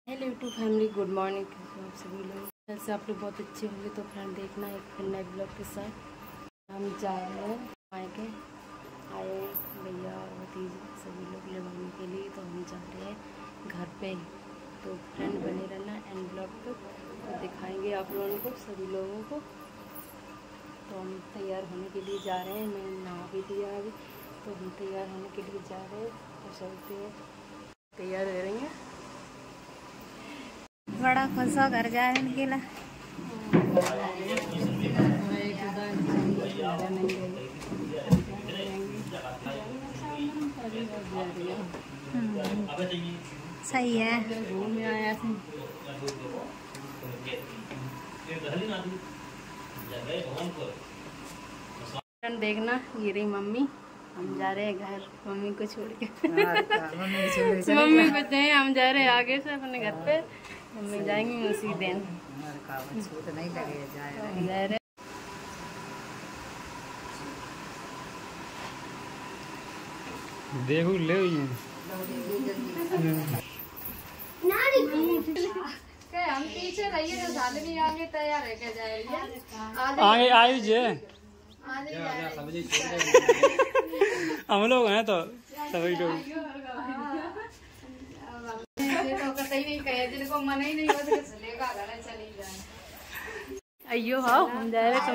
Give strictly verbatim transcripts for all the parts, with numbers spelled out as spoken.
Hello YouTube family, good morning. आप सभी लोग ऐसे आप लोग बहुत अच्छे होंगे। तो फ्रेंड देखना एक फिर नए ब्लॉग के साथ हम जा रहे हैं मायके। आए भैया और भतीजे सभी लोग लेवाने के लिए, तो हम जा रहे हैं घर पे। तो फ्रेंड बने रहना एंड ब्लॉग तक, तो दिखाएंगे आप लोगों को सभी लोगों को। तो हम तैयार होने के लिए जा रहे हैं। मैं नहा भी दिया अभी, तो हम तैयार होने के लिए जा रहे हैं। तो चलते हैं, तैयार रह रही हैं। बड़ा खुश हो घर जाए निकला। सही है। घूमने आया थे। देखना ये रही मम्मी, हम जा रहे हैं घर मम्मी को छोड़ के। मम्मी को जाए, हम जा रहे हैं आगे से अपने घर पे। मम्मी जाएंगी उसी दिन। नहीं लगे जाए देखो ले हम पीछे रहिए, तो साले भी आगे तैयार है क्या जाए आगे आई जे हम लोग हैं तो सभी लोग नहीं कहे जिनको मन ही नहीं हो चलेगा घर चली जाए। अयो हाँ हम जा रहे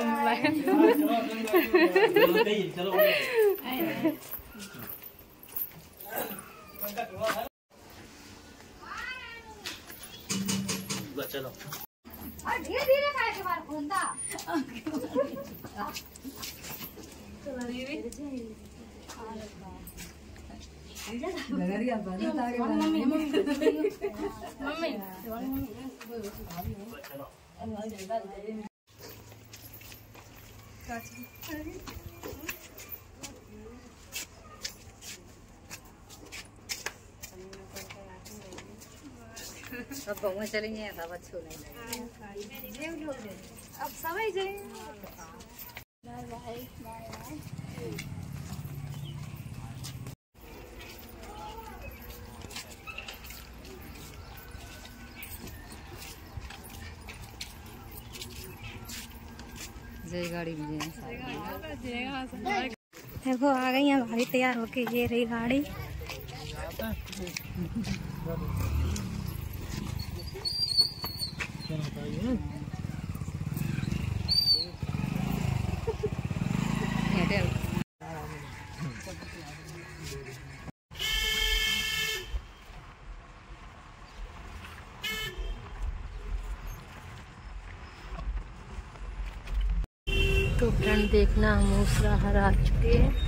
चलो धीरे धीरे खाए के बार घूमता मम्मी मम्मी अब बहु चलेंगे, सब अच्छे नहीं अब समय जाएंगे। जय गाड़ी में देखो आ गई है भारी तैयार होके। ये रही गाड़ी। तो फ्रेंड देखना हम मूसरा हरा चुके हैं।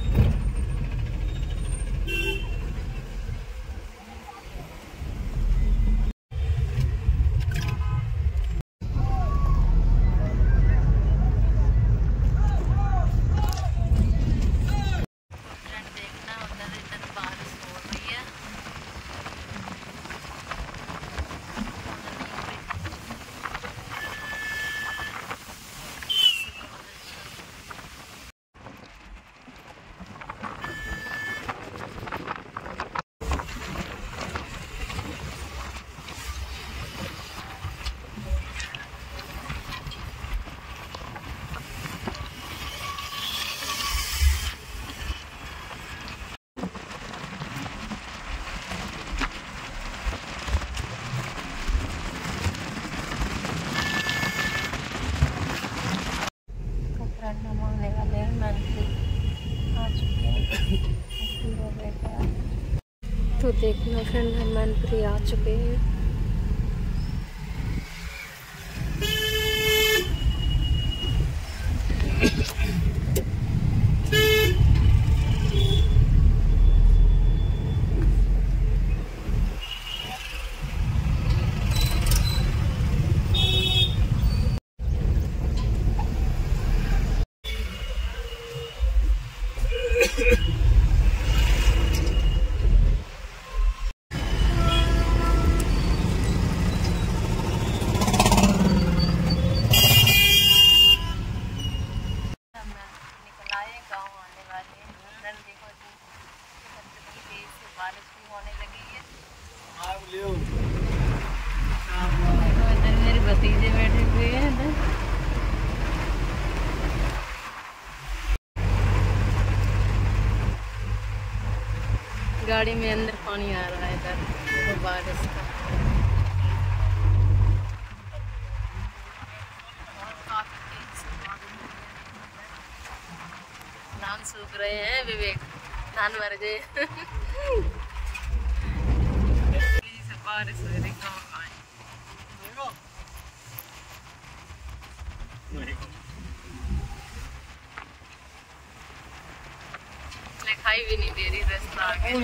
नमाने वाले हैं, मंत्री आ चुके हैं। तो देखना फ्रेंड मंत्री आ चुके हैं। गाड़ी में अंदर पानी आ रहा है इधर, देखो बारिश का। धान सूख रहे हैं विवेक, धान भर गए। बारिश हो रही लिखाई भी नहीं दे रही रास्ता आगे।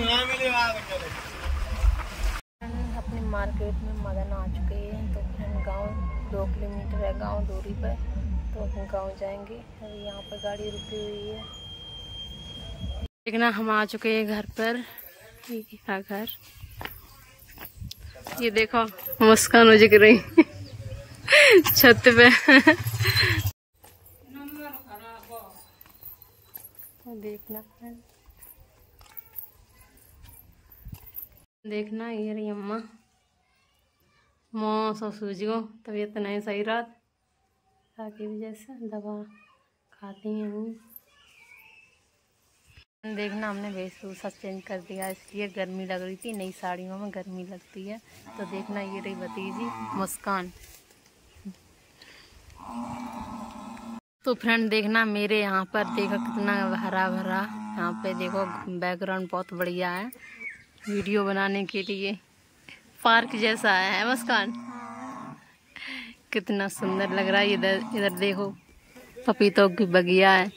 अपने मार्केट में मदन आ चुके हैं, तो हम गांव दो किलोमीटर है गांव दूरी पर, तो हम गांव जाएंगे। अभी यहाँ पर गाड़ी रुकी हुई है। देखना हम आ चुके हैं घर पर। ये घर, ये देखो मुस्कान हो जग रही छत पे। देखना देखना ये रही अम्मा, माँ ससुर जी को तबीयत नहीं सही, रात की वजह से दवा खाती हैं। देखना हमने वेशभूषा चेंज कर दिया, इसलिए गर्मी लग रही थी, नई साड़ियों में गर्मी लगती है। तो देखना ये रही भतीजी मुस्कान। तो फ्रेंड देखना मेरे यहाँ पर देखो कितना हरा भरा, यहाँ पे देखो बैकग्राउंड बहुत बढ़िया है वीडियो बनाने के लिए, पार्क जैसा है मुस्कान, कितना सुंदर लग रहा है। इधर इधर देखो पपीतों की बगिया है।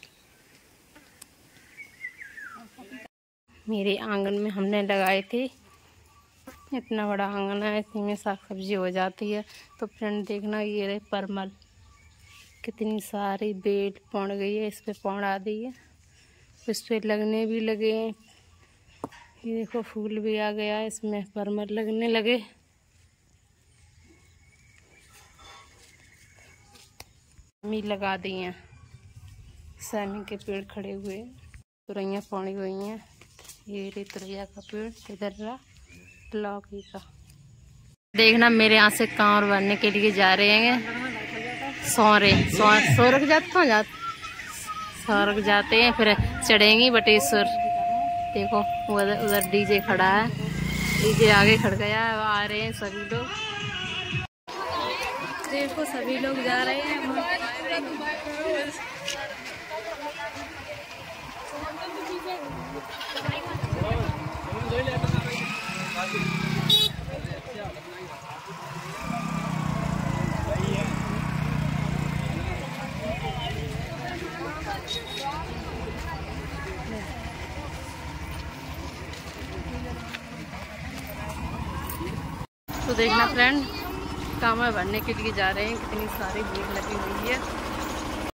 मेरे आंगन में हमने लगाए थे, इतना बड़ा आंगन है, इसी में साग सब्जी हो जाती है। तो फ्रेंड देखना ये रहे परमल, कितनी सारी बेल पड़ गई है, इस पे पौड़ आ दी है, इस पे लगने भी लगे हैं। ये देखो फूल भी आ गया है, इसमें परमल लगने लगे। मी लगा दी हैं, सैमी के पेड़ खड़े हुए, तुरैया पौड़ी हुई हैं। ये रे तुरैया का पेड़, इधर रहा लौकी का। देखना मेरे यहाँ से कांवर भरने के लिए जा रहे हैं सौरे सौरक जाते कहाँ जाते सौरक जाते हैं, फिर चढ़ेंगी बटेश्वर। देखो उधर उधर डीजे खड़ा है, डीजे आगे खड़ गया है, आ रहे हैं सभी लोग। देखो सभी लोग जा रहे हैं। तो देखना फ्रेंड कांवर भरने के लिए जा रहे हैं, कितनी सारी भीड़ लगी हुई है।